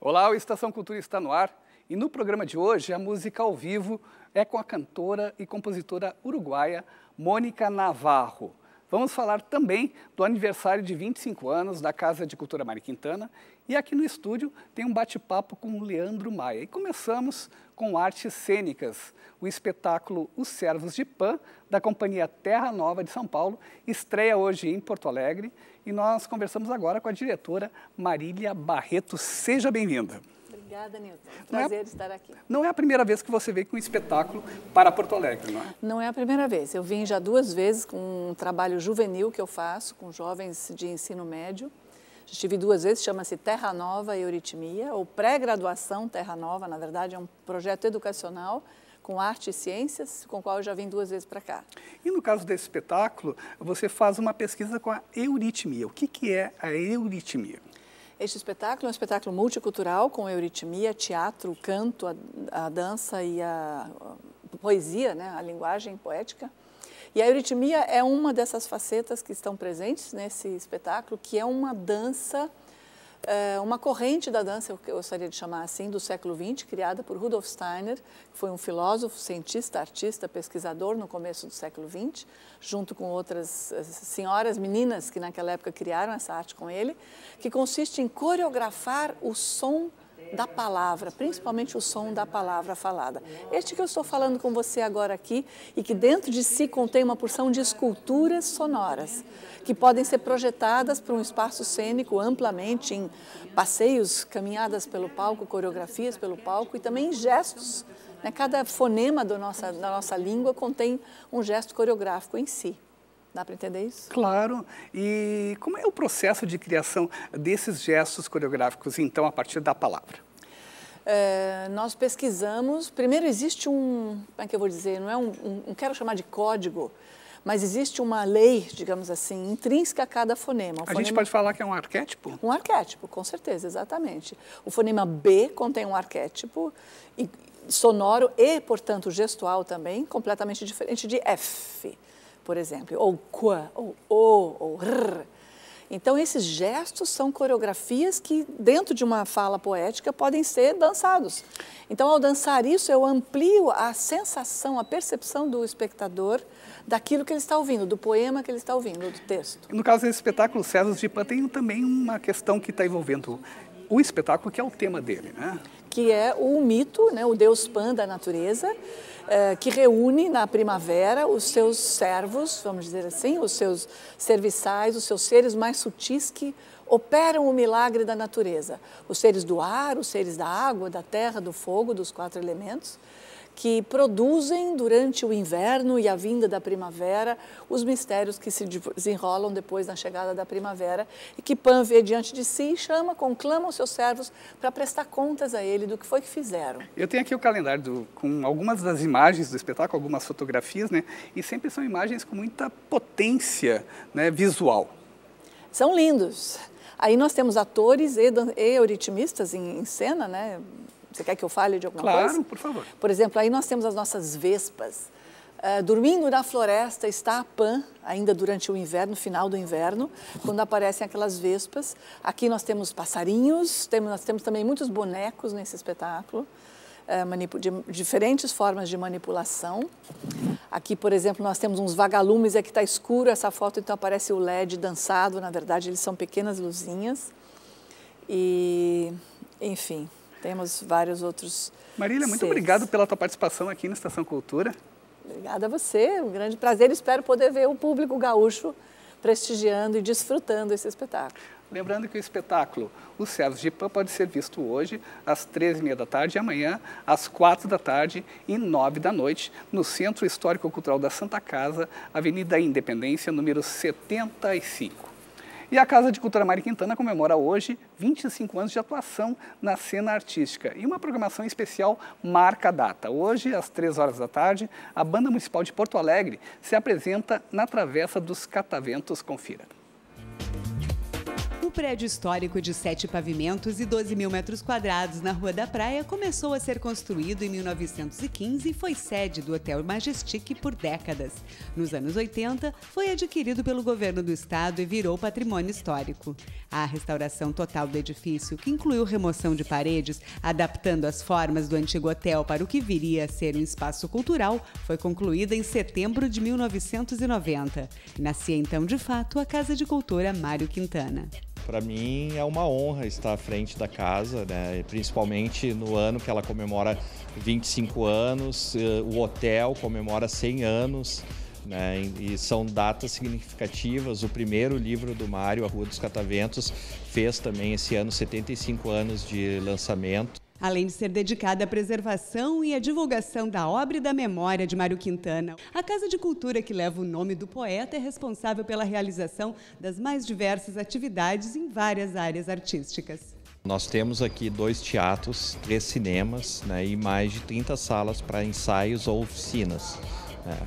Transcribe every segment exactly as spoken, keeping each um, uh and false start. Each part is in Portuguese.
Olá, o Estação Cultura está no ar e no programa de hoje a música ao vivo é com a cantora e compositora uruguaia Mônica Navarro. Vamos falar também do aniversário de vinte e cinco anos da Casa de Cultura Mário Quintana e aqui no estúdio tem um bate-papo com o Leandro Maia. E começamos com artes cênicas. O espetáculo Os Servos de Pan, da Companhia Terra Nova de São Paulo, estreia hoje em Porto Alegre e nós conversamos agora com a diretora Marília Barreto. Seja bem-vinda. Obrigada, Nilton. Prazer não é, estar aqui. Não é a primeira vez que você veio com um espetáculo para Porto Alegre, não é? Não é a primeira vez. Eu vim já duas vezes com um trabalho juvenil que eu faço com jovens de ensino médio. Já estive duas vezes, chama-se Terra Nova Euritmia, ou pré-graduação Terra Nova, na verdade é um projeto educacional com arte e ciências, com o qual eu já vim duas vezes para cá. E no caso desse espetáculo, você faz uma pesquisa com a euritmia. O que, que é a euritmia? Este espetáculo é um espetáculo multicultural com euritmia, teatro, canto, a, a dança e a, a poesia, né, a linguagem poética. E a euritmia é uma dessas facetas que estão presentes nesse espetáculo, que é uma dança, é, uma corrente da dança, eu gostaria de chamar assim, do século vinte, criada por Rudolf Steiner, que foi um filósofo, cientista, artista, pesquisador no começo do século vinte, junto com outras senhoras, meninas que naquela época criaram essa arte com ele, que consiste em coreografar o som da palavra, principalmente o som da palavra falada. Este que eu estou falando com você agora aqui e que dentro de si contém uma porção de esculturas sonoras que podem ser projetadas para um espaço cênico amplamente em passeios, caminhadas pelo palco, coreografias pelo palco e também gestos. Né? Cada fonema do nossa, da nossa língua contém um gesto coreográfico em si. Dá para entender isso? Claro. E como é o processo de criação desses gestos coreográficos, então, a partir da palavra? É, nós pesquisamos, primeiro existe um, como é que eu vou dizer, não é um, um, não quero chamar de código, mas existe uma lei, digamos assim, intrínseca a cada fonema. O a fonema... gente pode falar que é um arquétipo? Um arquétipo, com certeza, exatamente. O fonema B contém um arquétipo e, sonoro e, portanto, gestual também, completamente diferente de F. Por exemplo, ou qua, ou o, ou rr. Então, esses gestos são coreografias que, dentro de uma fala poética, podem ser dançados. Então, ao dançar isso, eu amplio a sensação, a percepção do espectador daquilo que ele está ouvindo, do poema que ele está ouvindo, do texto. No caso desse espetáculo, Servos de Pan, tem também uma questão que está envolvendo o espetáculo, que é o tema dele, né? Que é o mito, né, o deus Pan da natureza, eh, que reúne na primavera os seus servos, vamos dizer assim, os seus serviçais, os seus seres mais sutis que operam o milagre da natureza. Os seres do ar, os seres da água, da terra, do fogo, dos quatro elementos, que produzem durante o inverno e a vinda da primavera os mistérios que se desenrolam depois da chegada da primavera e que Pan vê diante de si e chama, conclama os seus servos para prestar contas a ele do que foi que fizeram. Eu tenho aqui o calendário do, com algumas das imagens do espetáculo, algumas fotografias, né? E sempre são imagens com muita potência, né, visual. São lindos. Aí nós temos atores e, e euritmistas em, em cena, né? Você quer que eu fale de alguma claro, coisa? Claro, por favor. Por exemplo, aí nós temos as nossas vespas. Uh, dormindo na floresta está a Pan, ainda durante o inverno, final do inverno, quando aparecem aquelas vespas. Aqui nós temos passarinhos, temos, nós temos também muitos bonecos nesse espetáculo, uh, de diferentes formas de manipulação. Aqui, por exemplo, nós temos uns vagalumes, aqui está escuro essa foto, então aparece o L E D dançado, na verdade eles são pequenas luzinhas. E, enfim... Temos vários outros Marília, muito seres. Obrigado pela tua participação aqui na Estação Cultura. Obrigada a você, um grande prazer. Espero poder ver o público gaúcho prestigiando e desfrutando esse espetáculo. Lembrando que o espetáculo Os Servos de Pan pode ser visto hoje às treze e meia da tarde e amanhã às quatro da tarde e nove da noite no Centro Histórico-Cultural da Santa Casa, Avenida Independência, número setenta e cinco. E a Casa de Cultura Mário Quintana comemora hoje vinte e cinco anos de atuação na cena artística. E uma programação especial marca a data. Hoje, às três horas da tarde, a Banda Municipal de Porto Alegre se apresenta na Travessa dos Cataventos. Confira. O prédio histórico de sete pavimentos e doze mil metros quadrados na Rua da Praia começou a ser construído em mil novecentos e quinze e foi sede do Hotel Majestic por décadas. Nos anos oitenta, foi adquirido pelo governo do estado e virou patrimônio histórico. A restauração total do edifício, que incluiu remoção de paredes, adaptando as formas do antigo hotel para o que viria a ser um espaço cultural, foi concluída em setembro de mil novecentos e noventa. Nascia então, de fato, a Casa de Cultura Mário Quintana. Para mim é uma honra estar à frente da casa, né? Principalmente no ano que ela comemora vinte e cinco anos, o hotel comemora cem anos, né? E são datas significativas. O primeiro livro do Mário, A Rua dos Cataventos, fez também esse ano setenta e cinco anos de lançamento. Além de ser dedicada à preservação e à divulgação da obra e da memória de Mário Quintana, a Casa de Cultura, que leva o nome do poeta, é responsável pela realização das mais diversas atividades em várias áreas artísticas. Nós temos aqui dois teatros, três cinemas, né, e mais de trinta salas para ensaios ou oficinas, né.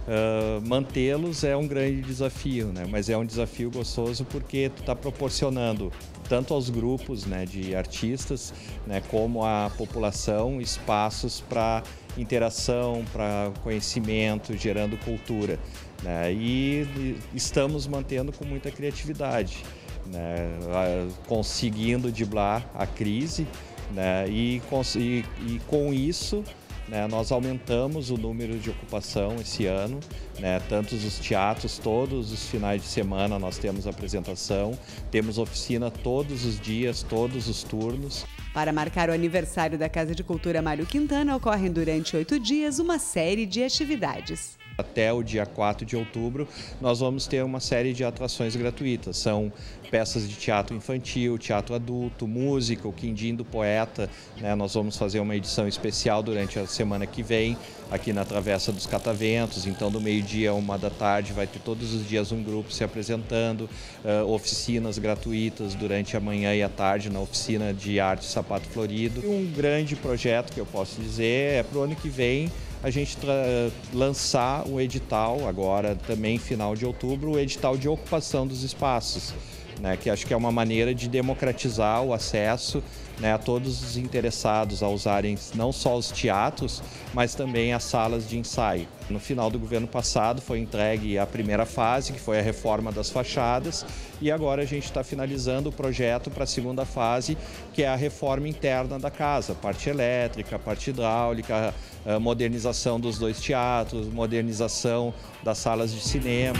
Uh, mantê-los é um grande desafio, né? Mas é um desafio gostoso porque tu está proporcionando tanto aos grupos, né, de artistas, né, como à população espaços para interação, para conhecimento, gerando cultura, né? E, e estamos mantendo com muita criatividade, né, conseguindo driblar a crise, né, e, e, e com isso, né, nós aumentamos o número de ocupação esse ano, né, tanto os teatros, todos os finais de semana nós temos apresentação, temos oficina todos os dias, todos os turnos. Para marcar o aniversário da Casa de Cultura Mário Quintana, ocorrem durante oito dias uma série de atividades. Até o dia quatro de outubro, nós vamos ter uma série de atrações gratuitas. São peças de teatro infantil, teatro adulto, música, o Quindim do Poeta, né? Nós vamos fazer uma edição especial durante a semana que vem, aqui na Travessa dos Cataventos. Então, do meio-dia a uma da tarde, vai ter todos os dias um grupo se apresentando, uh, oficinas gratuitas durante a manhã e a tarde na oficina de arte Sapato Florido. E um grande projeto que eu posso dizer é para o ano que vem, a gente lançar o edital, agora também final de outubro, o edital de ocupação dos espaços, né, que acho que é uma maneira de democratizar o acesso, né, a todos os interessados a usarem não só os teatros, mas também as salas de ensaio. No final do governo passado foi entregue a primeira fase, que foi a reforma das fachadas, e agora a gente está finalizando o projeto para a segunda fase, que é a reforma interna da casa, parte elétrica, parte hidráulica, a modernização dos dois teatros, modernização das salas de cinema.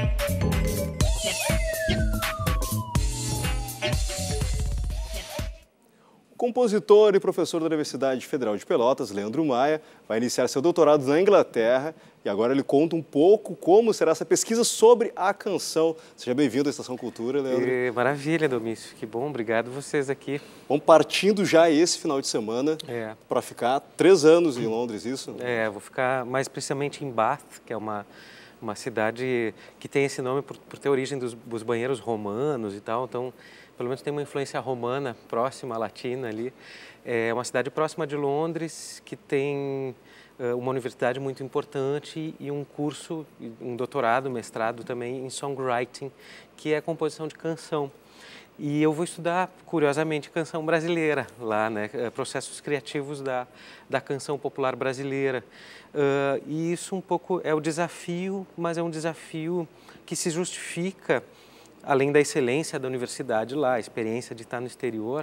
O compositor e professor da Universidade Federal de Pelotas, Leandro Maia, vai iniciar seu doutorado na Inglaterra e agora ele conta um pouco como será essa pesquisa sobre a canção. Seja bem-vindo à Estação Cultura, Leandro. É, maravilha, Domício. Que bom, obrigado vocês aqui. Vamos partindo já esse final de semana é. para ficar três anos em Londres, isso? É, vou ficar mais precisamente em Bath, que é uma, uma cidade que tem esse nome por, por ter origem dos, dos banheiros romanos e tal, então pelo menos tem uma influência romana próxima, latina ali. É uma cidade próxima de Londres que tem uh, uma universidade muito importante e um curso, um doutorado, mestrado também em songwriting, que é a composição de canção. E eu vou estudar, curiosamente, canção brasileira lá, né? Processos criativos da, da canção popular brasileira. Uh, e isso um pouco é o desafio, mas é um desafio que se justifica além da excelência da universidade lá, a experiência de estar no exterior,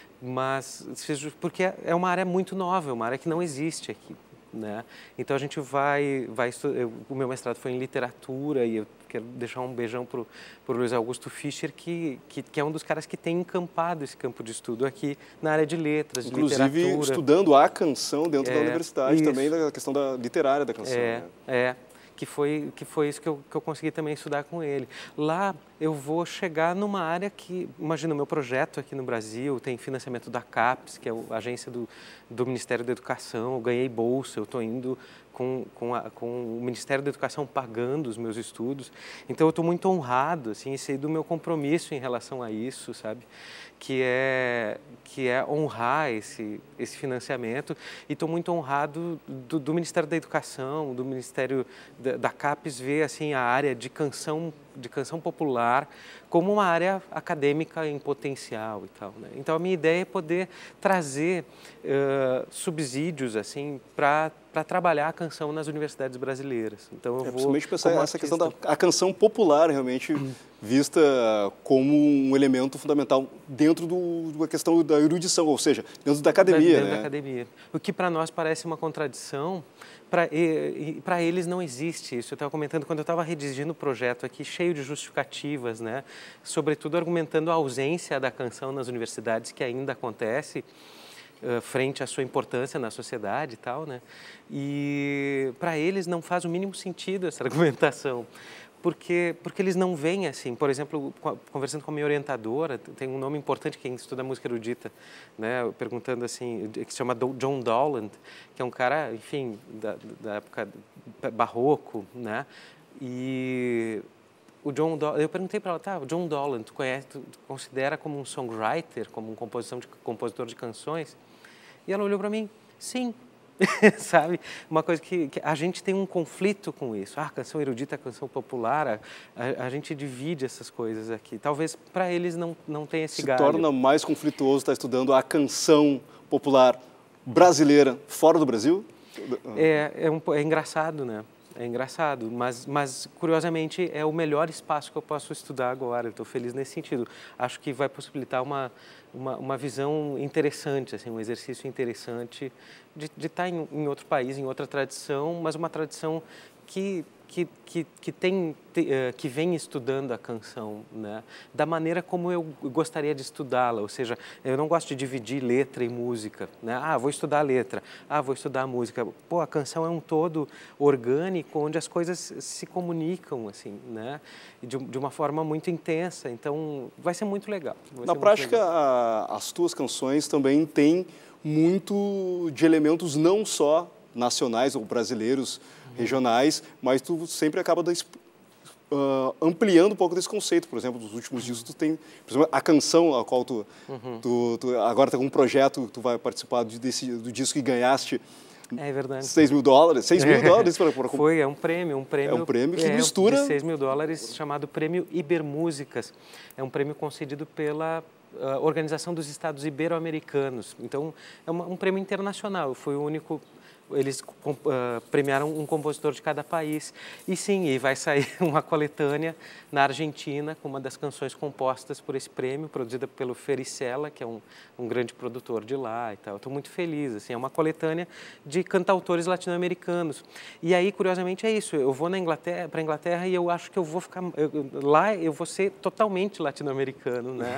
mas porque é uma área muito nova, é uma área que não existe aqui, né? Então a gente vai, vai eu, o meu mestrado foi em literatura e eu quero deixar um beijão para o Luiz Augusto Fischer, que, que, que é um dos caras que tem encampado esse campo de estudo aqui na área de letras, inclusive, de literatura. Inclusive estudando a canção dentro é, da universidade, isso. também da questão da literária da canção. É, né? é. Que foi, que foi isso que eu, que eu consegui também estudar com ele. Lá eu vou chegar numa área que, imagina, o meu projeto aqui no Brasil tem financiamento da CAPES, que é a agência do, do Ministério da Educação, eu ganhei bolsa, eu estou indo com, com, a, com o Ministério da Educação pagando os meus estudos, então eu estou muito honrado, assim, sei do meu compromisso em relação a isso, sabe? Que é, que é honrar esse, esse financiamento e estou muito honrado do, do Ministério da Educação, do Ministério da, da CAPES ver assim, a área de canção de canção popular como uma área acadêmica em potencial e tal, né? Então a minha ideia é poder trazer uh, subsídios assim para para trabalhar a canção nas universidades brasileiras. Então eu é, vou principalmente pensar como essa artista... questão da a canção popular realmente hum. vista como um elemento fundamental dentro do, da questão da erudição, ou seja, dentro da academia, dentro né? da academia. O que para nós parece uma contradição, para e, para eles não existe isso. Eu estava comentando quando eu estava redigindo o projeto aqui, cheio de justificativas, né? Sobretudo argumentando a ausência da canção nas universidades, que ainda acontece, uh, frente à sua importância na sociedade e tal, né? E para eles não faz o mínimo sentido essa argumentação. Porque, porque eles não veem assim, por exemplo, conversando com a minha orientadora, tem um nome importante quem estuda música erudita, né, perguntando assim, que se chama John Dowland, que é um cara, enfim, da, da época barroco, né, e o John Do eu perguntei para ela, tá, o John Dowland, tu conhece, tu considera como um songwriter, como um composição de, compositor de canções? E ela olhou para mim, sim. Sabe? Uma coisa que, que a gente tem um conflito com isso. Ah, canção erudita, canção popular, a, a, a gente divide essas coisas aqui. Talvez para eles não, não tenha esse Se galho. torna mais conflituoso estar estudando a canção popular brasileira fora do Brasil? É, é, um, é engraçado, né? É engraçado, mas, mas curiosamente é o melhor espaço que eu posso estudar agora. Eu estou feliz nesse sentido. Acho que vai possibilitar uma, uma, uma visão interessante, assim, um exercício interessante de, de estar em, em outro país, em outra tradição, mas uma tradição que, que, que, que, tem, que vem estudando a canção, né? Da maneira como eu gostaria de estudá-la, ou seja, eu não gosto de dividir letra e música, né? Ah, vou estudar a letra, ah, vou estudar a música. Pô, a canção é um todo orgânico, onde as coisas se comunicam, assim, né? De, de uma forma muito intensa, então vai ser muito legal. Na prática, a, as tuas canções também têm muito de elementos não só nacionais ou brasileiros, regionais, mas tu sempre acaba da, uh, ampliando um pouco desse conceito. Por exemplo, nos últimos discos tu tem, por exemplo, a canção a qual tu, uhum. tu, tu agora está com um projeto, tu vai participar de, desse, do disco que ganhaste. É verdade. seis mil dólares, seis mil dólares para, para... Foi, é um prêmio, um prêmio. É um prêmio que é, mistura... de seis mil dólares, chamado Prêmio Ibermúsicas. É um prêmio concedido pela uh, Organização dos Estados Ibero-Americanos. Então, é uma, um prêmio internacional. Eu fui o único... Eles uh, premiaram um compositor de cada país. E sim, e vai sair uma coletânea na Argentina com uma das canções compostas por esse prêmio, produzida pelo Fericella, que é um, um grande produtor de lá e tal. Estou muito feliz, assim, é uma coletânea de cantautores latino-americanos. E aí, curiosamente, é isso. Eu vou na Inglaterra, para a Inglaterra e eu acho que eu vou ficar... Eu, lá eu vou ser totalmente latino-americano, né?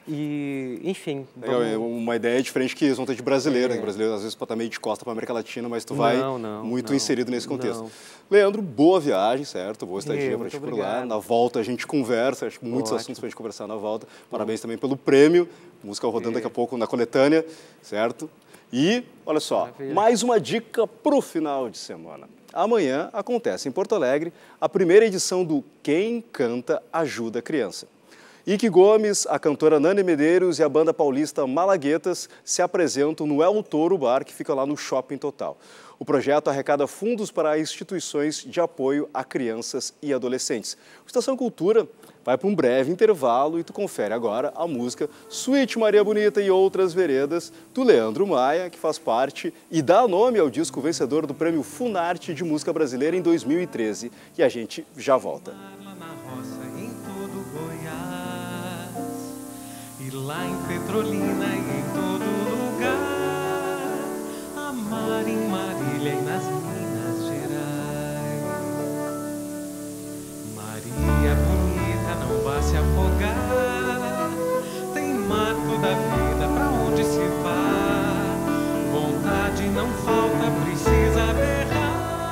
E, enfim... Vamos... É uma ideia diferente que eles vão ter de brasileiro, é. né? Brasileiro, às vezes, pode estar meio de costa para a América Latina, mas tu vai não, não, muito não, inserido nesse contexto. Não. Leandro, boa viagem, certo? Boa estadia para ti por obrigado. lá. Na volta a gente conversa, acho que muitos Ótimo. assuntos para a gente conversar na volta. Parabéns também pelo prêmio, música rodando é. daqui a pouco na coletânea, certo? E, olha só, Maravilha. mais uma dica para o final de semana. Amanhã acontece em Porto Alegre a primeira edição do Quem Canta Ajuda a Criança. Ike Gomes, a cantora Nani Medeiros e a banda paulista Malaguetas se apresentam no El Toro Bar, que fica lá no Shopping Total. O projeto arrecada fundos para instituições de apoio a crianças e adolescentes. O Estação Cultura vai para um breve intervalo e tu confere agora a música Suíte Maria Bonita e Outras Veredas, do Leandro Maia, que faz parte e dá nome ao disco vencedor do Prêmio Funarte de Música Brasileira em dois mil e treze. E a gente já volta. Lá em Petrolina e em todo lugar, amar em Marília e nas Minas Gerais. Maria bonita, não vá se afogar, tem mar toda a vida pra onde se vá, vontade não falta, precisa berrar.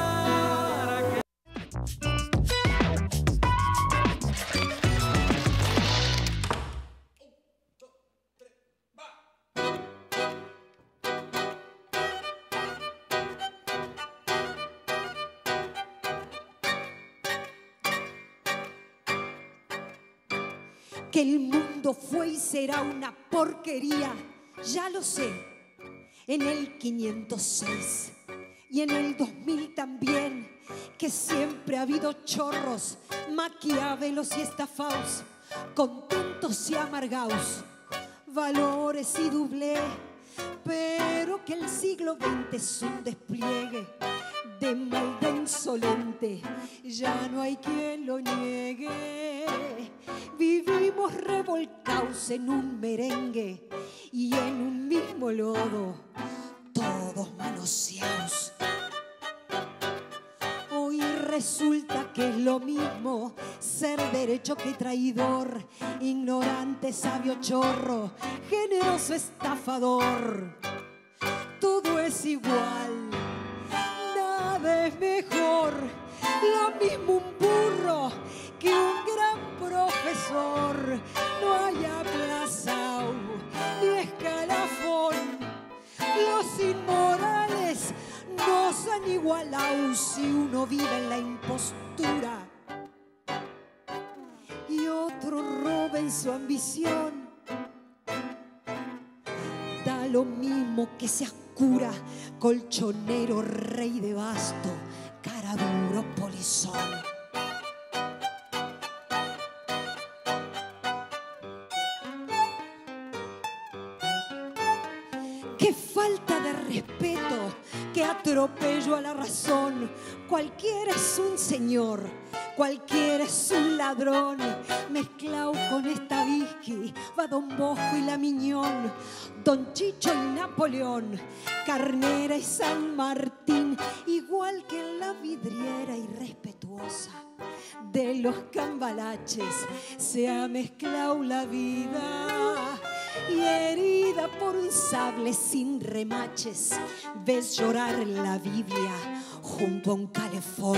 Que el mundo fue y será una porquería, ya lo sé, en el quinientos seis. y en el dos mil también, que siempre ha habido chorros, maquiavelos y estafaos, contentos y amargaos, valores y doblé, pero que el siglo veinte es un despliegue de maldad insolente, ya no hay quien lo niegue. Vivimos revolcados en un merengue y en un mismo lodo, todos manoseados. Hoy resulta que es lo mismo ser derecho que traidor, ignorante, sabio, chorro, generoso, estafador. Todo es igual, nada es mejor, lo mismo un burro que un gran profesor. No hay aplazao ni escalafón, los inmorales nos han igualado si uno vive en la impostura y otro roba en su ambición. Da lo mismo que seas cura, colchonero, rey de basto, cara duro, polizón. Qué falta de respeto, qué atropello a la razón. Cualquiera es un señor, cualquiera es un ladrón. Mezclado con esta Vizqui, va Don Bosco y la Miñón, Don Chicho y Napoleón, Carnera y San Martín, igual que en la vidriera irrespetuosa de los cambalaches se ha mezclado la vida. Y herida por un sable sin remaches, ves llorar la Biblia junto a un calefón.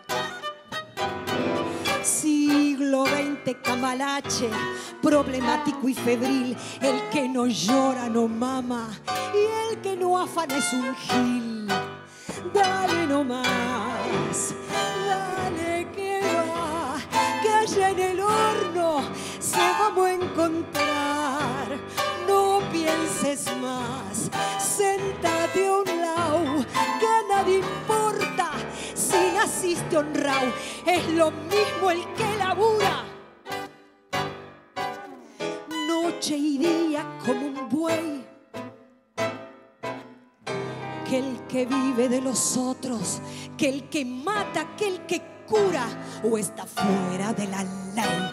Siglo veinte cambalache, problemático y febril, el que no llora no mama y el que no afana es un gil. Dale nomás, dale que va, que allá en el horno se vamos a encontrar. No pienses más, sentate a un lado, que a nadie importa si naciste honrado, es lo mismo el que labura noche y día como un buey, que el que vive de los otros, que el que mata, que el que cura o está fuera de la lei.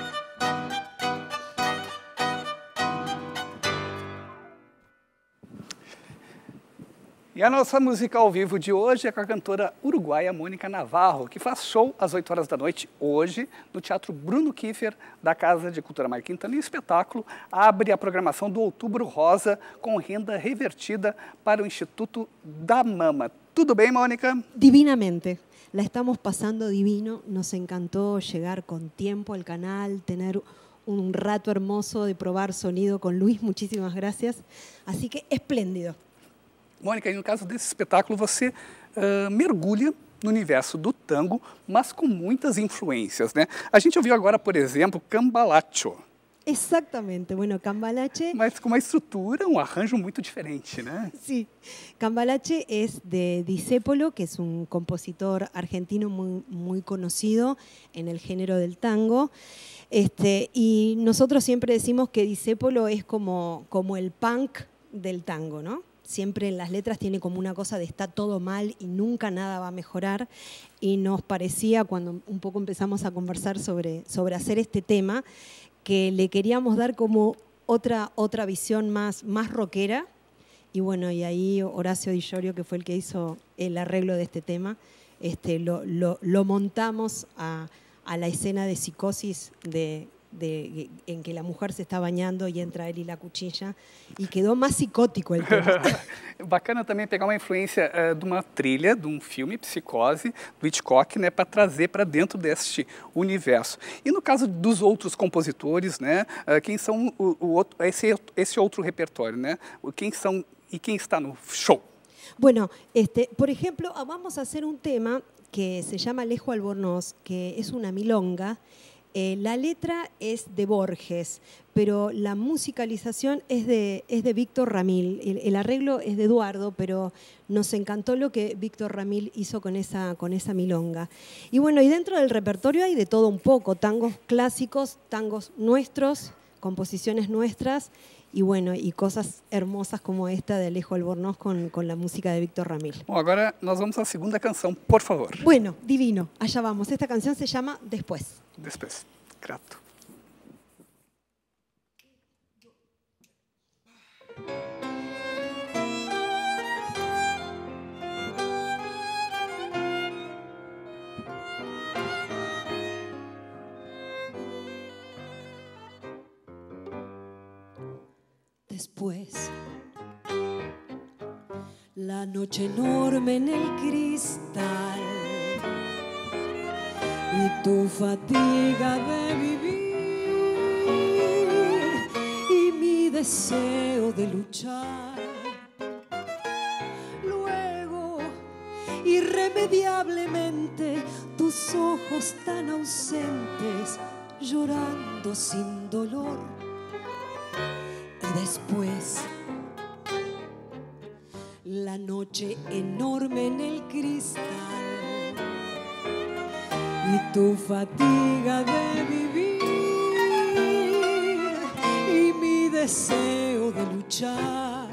E a nossa música ao vivo de hoje é com a cantora uruguaia Mônica Navarro, que faz show às oito horas da noite hoje no Teatro Bruno Kiefer da Casa de Cultura Mário Quintana. E o espetáculo abre a programação do Outubro Rosa com renda revertida para o Instituto da Mama. Tudo bem, Mônica? Divinamente. La estamos pasando divino. Nos encantó llegar con tiempo al canal, tener un rato hermoso de probar sonido con Luis. Muchísimas gracias. Así que espléndido. Mônica, e no caso desse espetáculo, você uh, mergulha no universo do tango, mas com muitas influências, né? A gente ouviu agora, por exemplo, Cambalacho. Exactamente, bueno, Cambalache... Mas com uma estrutura, um arranjo muito diferente, né? Sí, Cambalache es de Discépolo, que es un compositor argentino muy, muy conocido en el género del tango. Este, y nosotros siempre decimos que Discépolo es como, como el punk del tango, ¿no? Siempre en las letras tiene como una cosa de está todo mal y nunca nada va a mejorar. Y nos parecía, cuando un poco empezamos a conversar sobre, sobre hacer este tema, que le queríamos dar como otra, otra visión más, más rockera. Y bueno, y ahí Horacio Di Llorio, que fue el que hizo el arreglo de este tema, este, lo, lo, lo montamos a, a la escena de Psicosis de... De, en que la mujer se está bañando y entra él y la cuchilla, y quedó más psicótico el tema. Bacana também pegar uma influência uh, de uma trilha, de um filme, Psicose, do Hitchcock, né, para trazer para dentro deste universo. E no caso dos outros compositores, né, uh, quem são o, o outro, esse, esse outro repertório, né, quem são e quem está no show? Bueno, este, por ejemplo, vamos a hacer un tema que se llama Alejo Albornoz, que es una milonga, Eh, la letra es de Borges, pero la musicalización es de, es de Víctor Ramil. El, el arreglo es de Eduardo, pero nos encantó lo que Víctor Ramil hizo con esa, con esa milonga. Y bueno, y dentro del repertorio hay de todo un poco, tangos clásicos, tangos nuestros, composiciones nuestras, y bueno, y cosas hermosas como esta de Alejo Albornoz con, con la música de Víctor Ramil. Bom, agora nós vamos à segunda canção, por favor. Bueno, divino, allá vamos. Esta canción se llama Después. Después, grato. Después, la noche enorme en el cristal y tu fatiga de vivir y mi deseo de luchar. Luego, irremediablemente, tus ojos tan ausentes llorando sin dolor. Y después, la noche enorme en el cristal y tu fatiga de vivir y mi deseo de luchar.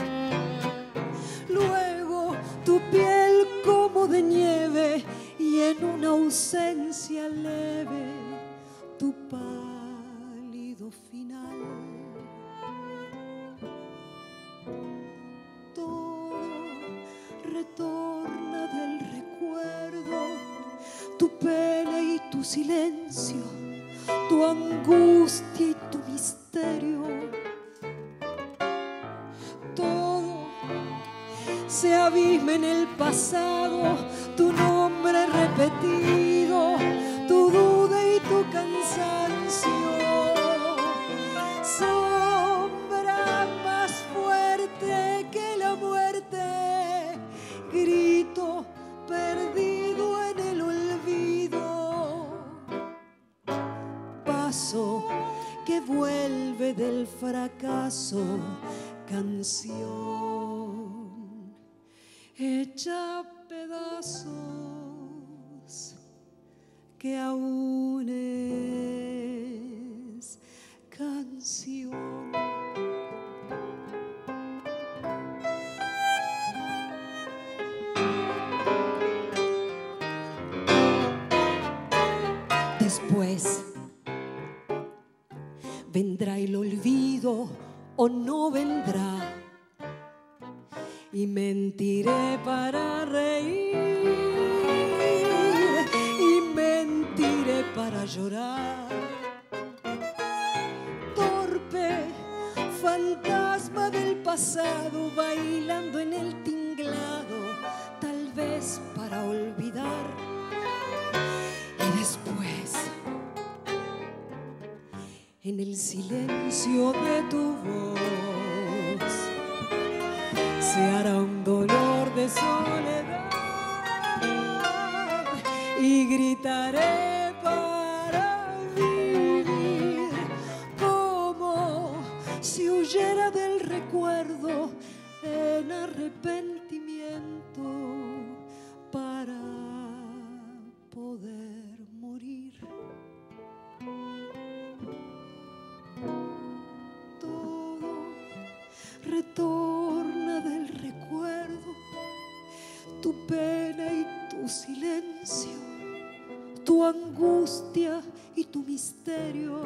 Luego, tu piel como de nieve y en una ausencia leve, tu pálido final. Retorna del recuerdo, tu pena y tu silencio, tu angustia y tu misterio. Todo se abisma en el pasado, tu nombre repetido, tu duda y tu cansancio. Sombra más fuerte que la muerte, grito perdido en el olvido, paso que vuelve del fracaso, canción hecha pedazos que aún es canción. Después vendrá el olvido o no vendrá, y mentiré para reír y mentiré para llorar. Torpe fantasma del pasado bailando en el tinglado, tal vez para olvidar. Y después, en el silencio de tu voz, se hará un dolor de soledad y gritaré para vivir como si huyera del recuerdo en arrepentimiento para poder morir. Todo retorna del recuerdo, tu pena y tu silencio, tu angustia y tu misterio.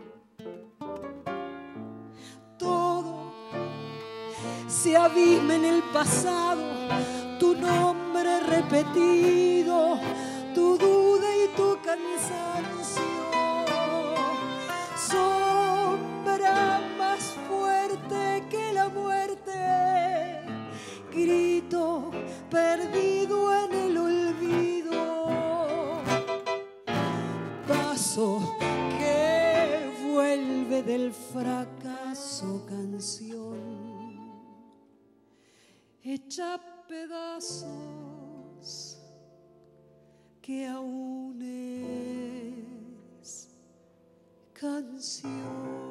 Todo se abisma en el pasado, tu nombre repetido, tu duda y tu cansancio. Sombra más fuerte que la muerte, grito perdido en el olvido, paso que vuelve del fracaso, canción hecha pedazos que aún es canción.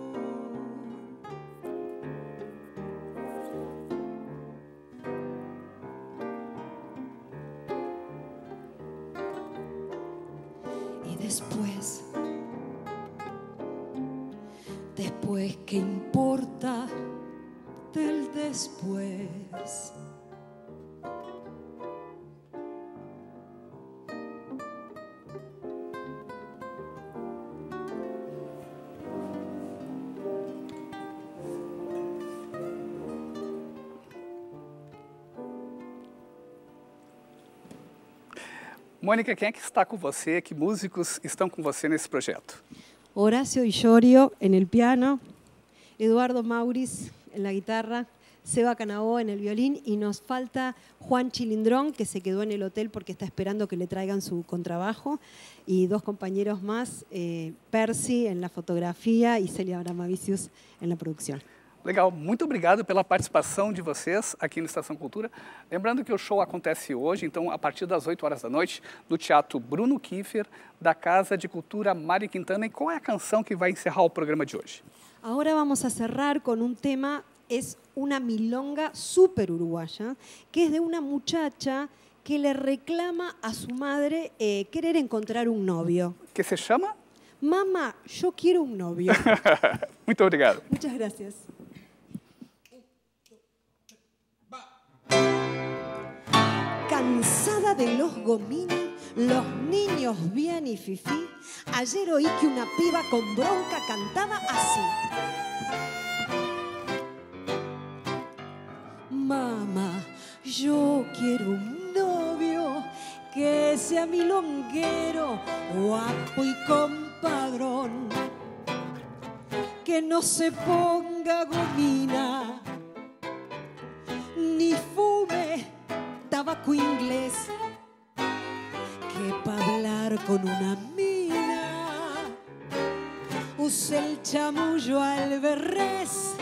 Y después, después, ¿qué importa del después? Mônica, quem é que está com você? Que músicos estão com você nesse projeto? Horacio Illorio en el piano, Eduardo Mauriz en la guitarra, Seba Canabó en el violín y nos falta Juan Chilindrón, que se quedó en el hotel porque está esperando que le traigan su contrabajo, y dos compañeros más, eh, Percy en la fotografía y Celia Abramavicius en la producción. Legal, muito obrigado pela participação de vocês aqui no Estação Cultura. Lembrando que o show acontece hoje, então, a partir das oito horas da noite, no Teatro Bruno Kiefer, da Casa de Cultura Mário Quintana. E qual é a canção que vai encerrar o programa de hoje? Ahora vamos a cerrar con un tema, es una milonga súper uruguaya, que es de una muchacha que le reclama a su madre eh, querer encontrar un novio. Que se chama? Mamá, yo quiero un novio. Muito obrigado. Muchas gracias. Cansada de los gomines, los niños bien y fifí, ayer oí que una piba con bronca cantaba así. Mamá, yo quiero un novio que sea milonguero, guapo y compadrón, que no se ponga gomina, ni fume tabaco inglés, que pa' hablar con una mina use el chamullo al berrés.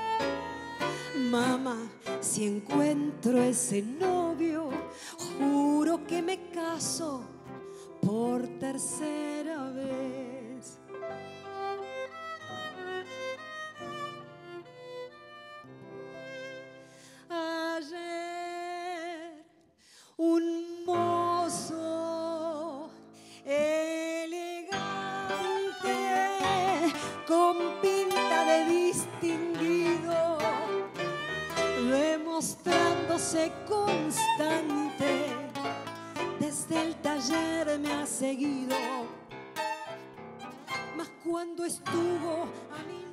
Mamá, si encuentro ese novio, juro que me caso por tercera vez. Ayer un mozo elegante con pinta de distinguido, demostrándose constante, desde el taller me ha seguido, mas cuando estuvo a mi